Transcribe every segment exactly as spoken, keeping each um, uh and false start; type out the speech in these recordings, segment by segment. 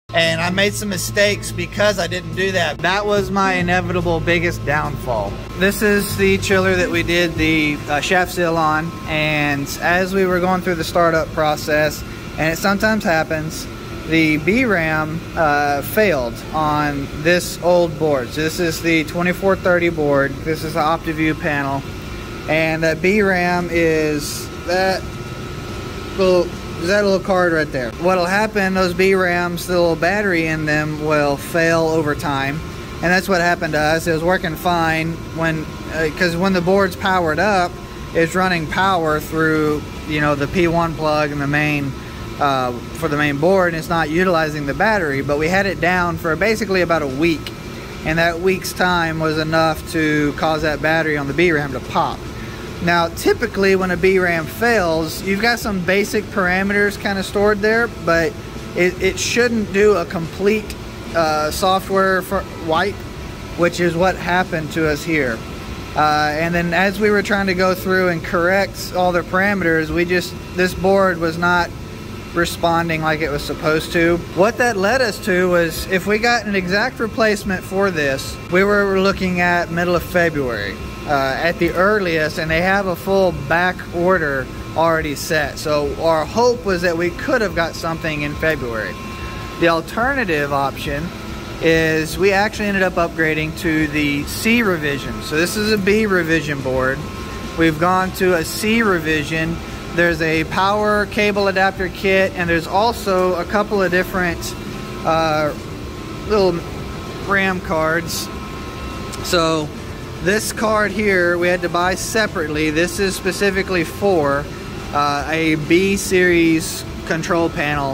And I made some mistakes because I didn't do that. That was my inevitable biggest downfall. This is the chiller that we did the uh, shaft seal on, and as we were going through the startup process, and it sometimes happens, the B RAM uh, failed on this old board. So this is the twenty-four thirty board. This is the Optiview panel, and that B RAM is that little Is that little card right there. What'll happen, those B RAMs, the little battery in them will fail over time. And that's what happened to us. It was working fine when, because uh, when the board's powered up, it's running power through, you know, the P one plug and the main, uh, for the main board, and it's not utilizing the battery. But we had it down for basically about a week. And that week's time was enough to cause that battery on the B RAM to pop. Now, typically when a B RAM fails, you've got some basic parameters kind of stored there, but it, it shouldn't do a complete uh, software for wipe, which is what happened to us here. Uh, and then as we were trying to go through and correct all the parameters, we just, this board was not responding like it was supposed to. What that led us to was, if we got an exact replacement for this, we were looking at middle of February. Uh, at the earliest, and they have a full back order already set. So our hope was that we could have got something in February. The alternative option is we actually ended up upgrading to the C revision. So this is a B revision board. We've gone to a C revision. There's a power cable adapter kit, and there's also a couple of different uh, little RAM cards. So this card here we had to buy separately. This is specifically for uh, a B series control panel.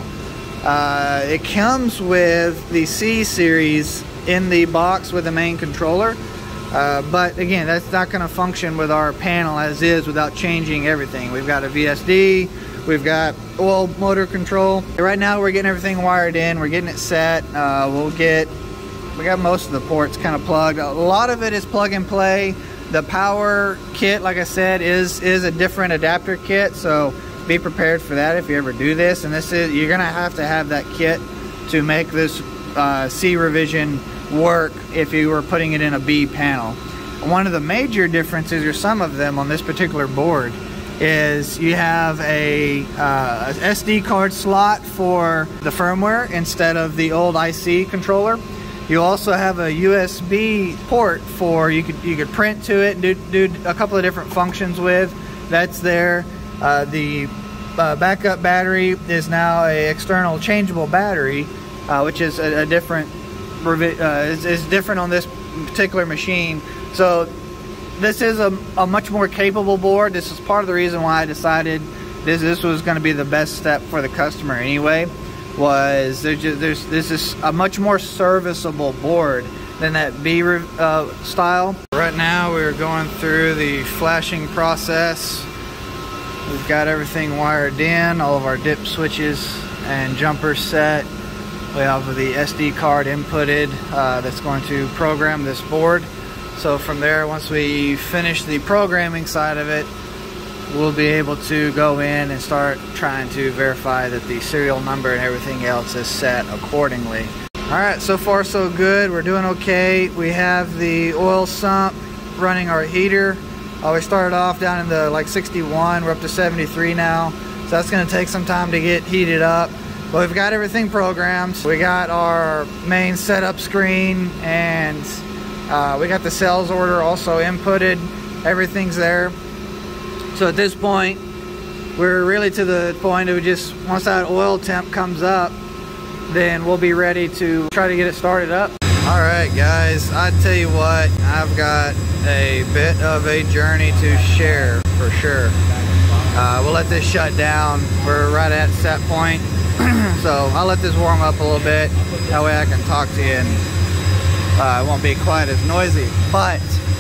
Uh, it comes with the C series in the box with the main controller, uh, but again, that's not going to function with our panel as is without changing everything. We've got a V S D, we've got oil motor control. Right now we're getting everything wired in, we're getting it set. Uh, we'll get We got most of the ports kind of plugged. A lot of it is plug and play. The power kit, like I said, is is a different adapter kit, so be prepared for that if you ever do this. And this is, you're gonna have to have that kit to make this uh, C revision work if you were putting it in a B panel. One of the major differences, or some of them on this particular board, is you have a uh, S D card slot for the firmware instead of the old I C controller. You also have a U S B port for, you could you could print to it and do, do a couple of different functions with. That's there. Uh, the uh, backup battery is now a external changeable battery, uh, which is a, a different uh, is, is different on this particular machine. So this is a, a much more capable board. This is part of the reason why I decided this this was going to be the best step for the customer anyway. Was there's just, there's this is a much more serviceable board than that B uh, style. Right now we're going through the flashing process. We've got everything wired in, all of our dip switches and jumpers set. We have the S D card inputted uh, that's going to program this board. So from there, once we finish the programming side of it, we'll be able to go in and start trying to verify that the serial number and everything else is set accordingly. Alright, so far so good. We're doing okay. We have the oil sump running our heater. Uh, we started off down in the like sixty-one. We're up to seventy-three now. So that's going to take some time to get heated up. But we've got everything programmed. We got our main setup screen, and uh, we got the sales order also inputted. Everything's there. So at this point, we're really to the point of just, once that oil temp comes up, then we'll be ready to try to get it started up. Alright guys, I tell you what, I've got a bit of a journey to share for sure. Uh, we'll let this shut down. We're right at set point. So I'll let this warm up a little bit. That way I can talk to you and uh, it won't be quite as noisy. But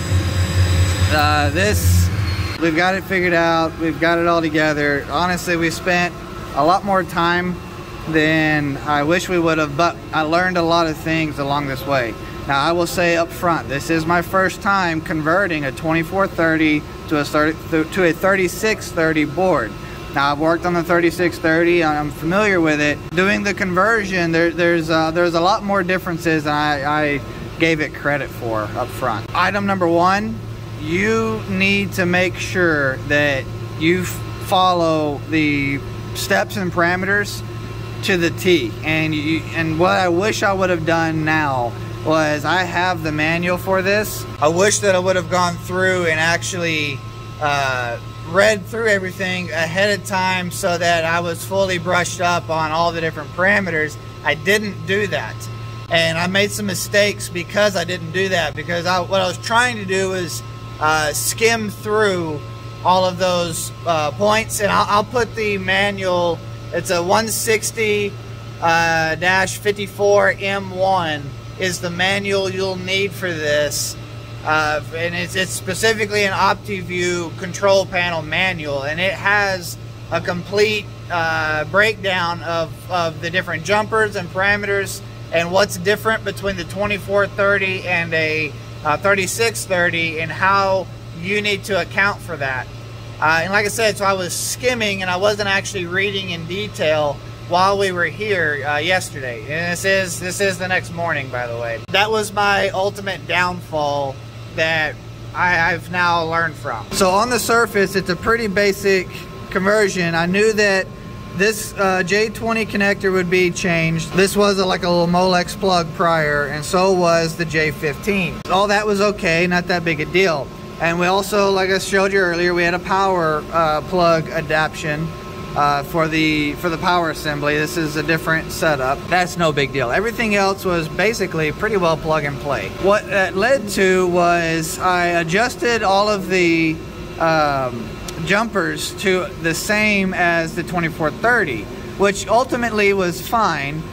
uh, this, we've got it figured out. We've got it all together. Honestly, we spent a lot more time than I wish we would have, but I learned a lot of things along this way. Now I will say up front, this is my first time converting a twenty-four thirty to a thirty, to a thirty-six thirty board. Now, I've worked on the thirty-six thirty, I'm familiar with it. Doing the conversion, there, there's, uh, there's a lot more differences than I, I gave it credit for up front. Item number one, you need to make sure that you follow the steps and parameters to the T. And, you, and what I wish I would have done now was, I have the manual for this. I wish that I would have gone through and actually uh, read through everything ahead of time so that I was fully brushed up on all the different parameters. I didn't do that. And I made some mistakes because I didn't do that. Because I, what I was trying to do was uh, skim through all of those uh, points. And I'll, I'll put the manual, it's a one sixty dash fifty-four M one. Is the manual you'll need for this, uh, and it's, it's specifically an Optiview control panel manual, and it has a complete uh, breakdown of, of the different jumpers and parameters and what's different between the twenty-four thirty and a uh, thirty-six thirty and how you need to account for that. Uh, and like I said, so I was skimming and I wasn't actually reading in detail while we were here uh, yesterday, and this is this is the next morning, by the way. That was my ultimate downfall that I, I've now learned from. So on the surface, it's a pretty basic conversion. I knew that this uh, J twenty connector would be changed. This was a, like a little Molex plug prior, and so was the J fifteen. All that was okay, not that big a deal. And we also, like I showed you earlier, we had a power uh, plug adaptation. Uh, for the for the power assembly. This is a different setup. That's no big deal. Everything else was basically pretty well plug and play. What that led to was I adjusted all of the um, jumpers to the same as the twenty-four thirty, which ultimately was fine.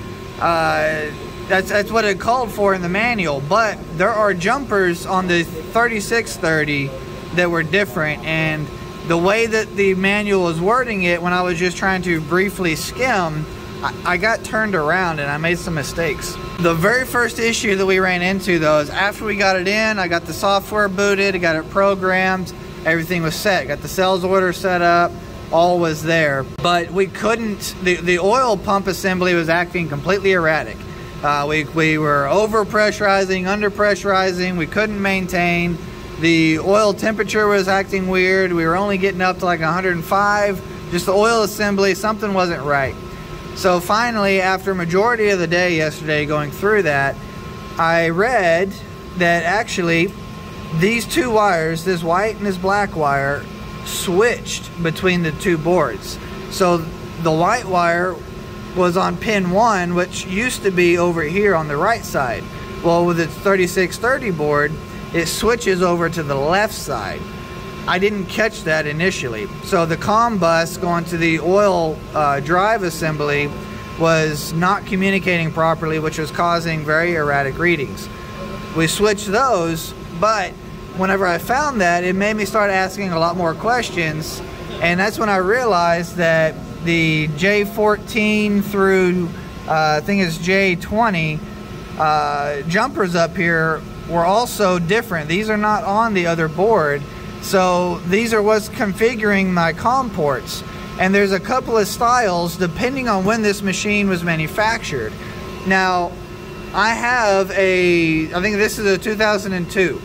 Uh, that's, that's what it called for in the manual, but there are jumpers on the thirty-six thirty that were different, and the way that the manual was wording it, when I was just trying to briefly skim, I, I got turned around and I made some mistakes. The very first issue that we ran into, though, is after we got it in, I got the software booted, I got it programmed, everything was set, got the sales order set up, all was there. But we couldn't, the, the oil pump assembly was acting completely erratic. Uh, we, we were over pressurizing, under pressurizing, we couldn't maintain. The oil temperature was acting weird. We were only getting up to like one hundred five. Just the oil assembly, something wasn't right. So finally, after a majority of the day yesterday going through that, I read that actually these two wires, this white and this black wire, switched between the two boards. So the white wire was on pin one, which used to be over here on the right side. Well, with its thirty-six thirty board, it switches over to the left side. I didn't catch that initially. So the COM bus going to the oil uh, drive assembly was not communicating properly, which was causing very erratic readings. We switched those, but whenever I found that, it made me start asking a lot more questions, and that's when I realized that the J fourteen through uh, I think it's J twenty uh, jumpers up here were also different. These are not on the other board, so these are what's configuring my COM ports. And there's a couple of styles depending on when this machine was manufactured. Now, I have a, I think this is a two thousand two.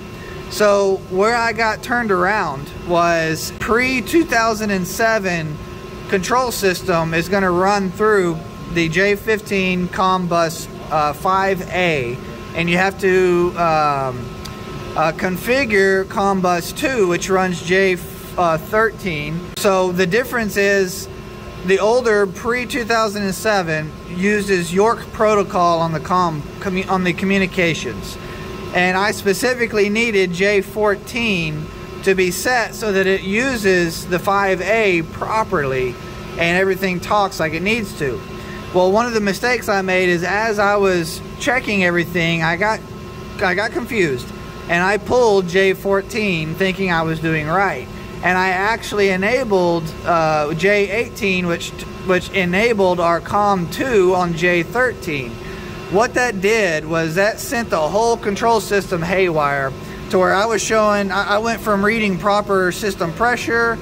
So where I got turned around was pre two thousand seven control system is going to run through the J fifteen COM bus uh, five A. And you have to um, uh, configure COM bus two, which runs J thirteen. So the difference is the older pre two thousand seven uses York protocol on the COM on the communications, and I specifically needed J fourteen to be set so that it uses the five A properly and everything talks like it needs to. Well, one of the mistakes I made is as I was checking everything, I got I got confused, and I pulled J fourteen thinking I was doing right, and I actually enabled uh, J eighteen, which which enabled our COM two on J thirteen. What that did was that sent the whole control system haywire to where I was showing, I, I went from reading proper system pressure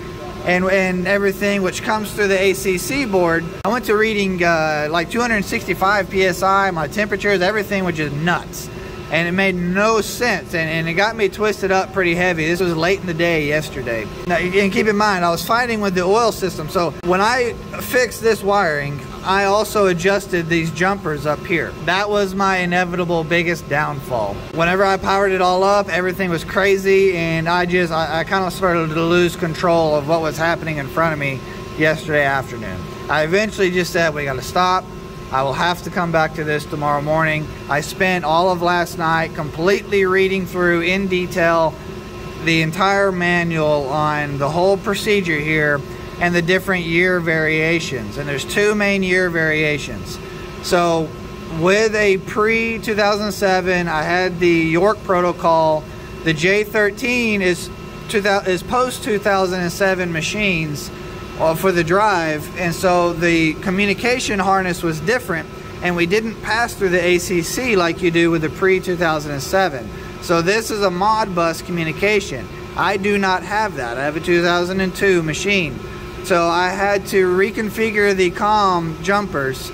and, and everything, which comes through the A C C board. I went to reading uh, like two hundred sixty-five P S I, my temperatures, everything was just nuts. And it made no sense, and, and it got me twisted up pretty heavy. This was late in the day yesterday. Now, and keep in mind, I was fighting with the oil system, so when I fixed this wiring, I also adjusted these jumpers up here. That was my inevitable biggest downfall. Whenever I powered it all up, everything was crazy, and I just, I, I kind of started to lose control of what was happening in front of me yesterday afternoon. I eventually just said, we gotta stop. I will have to come back to this tomorrow morning. I spent all of last night completely reading through in detail the entire manual on the whole procedure here and the different year variations. And there's two main year variations. So with a pre two thousand seven, I had the York protocol. The J thirteen is, is post two thousand seven machines uh, for the drive. And so the communication harness was different, and we didn't pass through the A C C like you do with the pre two thousand seven. So this is a Modbus communication. I do not have that. I have a two thousand two machine. So I had to reconfigure the COM jumpers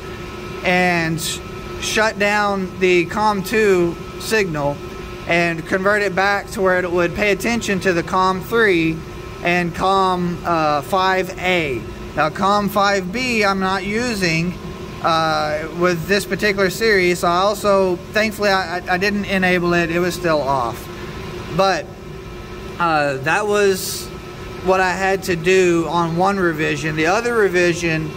and sh shut down the COM two signal and convert it back to where it would pay attention to the COM three and COM uh, five A. Now COM five B I'm not using uh, with this particular series. So I also, thankfully, I, I didn't enable it. It was still off. But uh, that was what I had to do on one revision. The other revision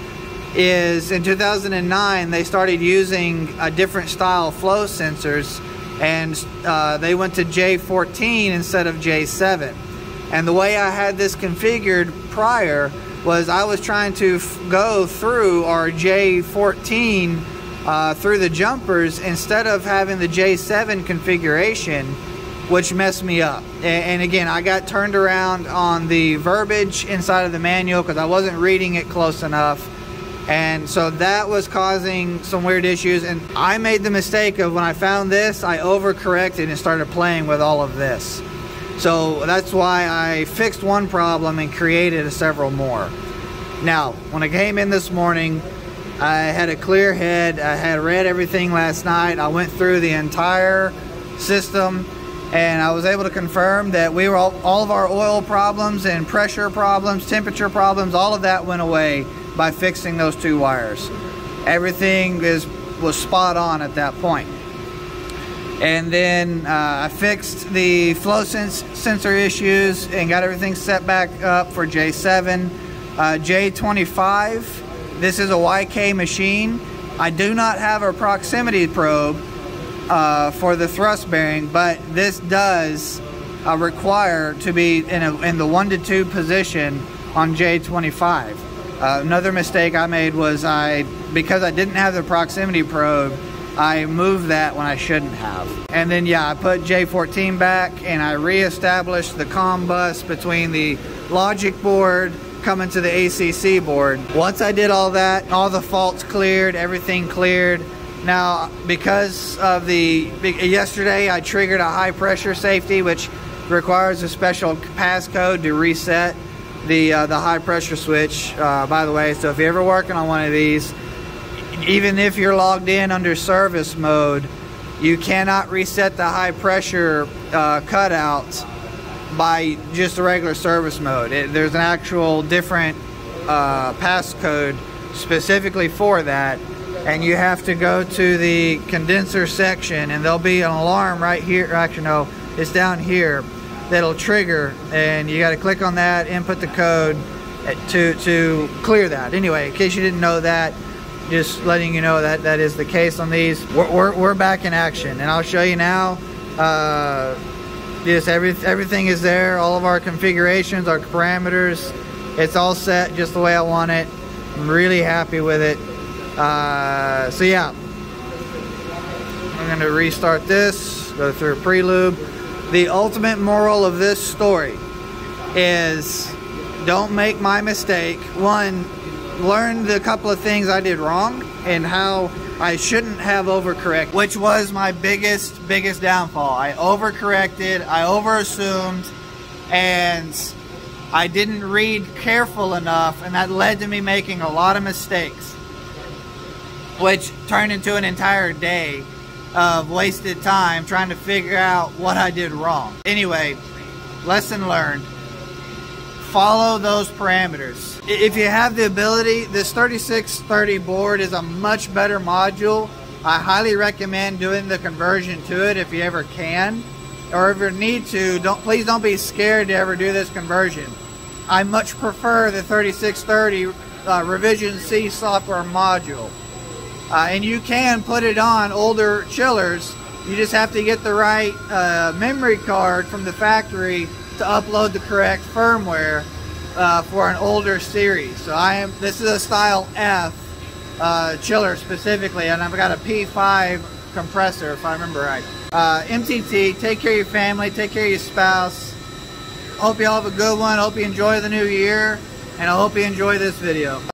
is in two thousand nine, they started using a different style flow sensors, and uh, they went to J fourteen instead of J seven. And the way I had this configured prior was I was trying to f go through our J fourteen uh, through the jumpers instead of having the J seven configuration, which messed me up. And, and again, I got turned around on the verbiage inside of the manual because I wasn't reading it close enough. And so that was causing some weird issues. And I made the mistake of, when I found this, I overcorrected and started playing with all of this. So that's why I fixed one problem and created several more. Now, when I came in this morning, I had a clear head. I had read everything last night. I went through the entire system, and I was able to confirm that we were all, all of our oil problems and pressure problems, temperature problems, all of that went away by fixing those two wires. Everything is was spot on at that point. And then uh, I fixed the flow sens sensor issues and got everything set back up for J seven. Uh, J twenty-five, this is a Y K machine. I do not have a proximity probe uh, for the thrust bearing, but this does uh, require to be in, a, in the one to two position on J twenty-five. Uh, another mistake I made was I, because I didn't have the proximity probe, I moved that when I shouldn't have. And then yeah, I put J fourteen back and I re-established the COM bus between the logic board coming to the A C C board. Once I did all that, all the faults cleared, everything cleared. Now, because of the, yesterday I triggered a high pressure safety, which requires a special passcode to reset the, uh, the high pressure switch, uh, by the way. So if you're ever working on one of these, even if you're logged in under service mode, you cannot reset the high pressure uh, cutout by just a regular service mode. It, there's an actual different uh, passcode specifically for that, and you have to go to the condenser section, and there'll be an alarm right here. Actually, no, it's down here that'll trigger, and you got to click on that, input the code to to clear that. Anyway, in case you didn't know that, just letting you know that that is the case on these. We're, we're, we're back in action, and I'll show you now. Uh, just every, everything is there, all of our configurations, our parameters, it's all set just the way I want it. I'm really happy with it. Uh, so yeah, I'm going to restart this, go through a pre-lube. The ultimate moral of this story is, don't make my mistake. One, learn the couple of things I did wrong and how I shouldn't have overcorrected, which was my biggest, biggest downfall. I overcorrected, I overassumed, and I didn't read careful enough, and that led to me making a lot of mistakes, which turned into an entire day of wasted time trying to figure out what I did wrong. Anyway, lesson learned. Follow those parameters. If you have the ability, this thirty-six thirty board is a much better module. I highly recommend doing the conversion to it if you ever can, or if you need to. Don't please don't be scared to ever do this conversion. I much prefer the thirty-six thirty uh, Revision C software module. Uh, and you can put it on older chillers. You just have to get the right uh, memory card from the factory to upload the correct firmware uh, for an older series. So I am. This is a style F uh, chiller specifically, and I've got a P five compressor, if I remember right. Uh, M T T. Take care of your family. Take care of your spouse. Hope you all have a good one. Hope you enjoy the new year, and I hope you enjoy this video.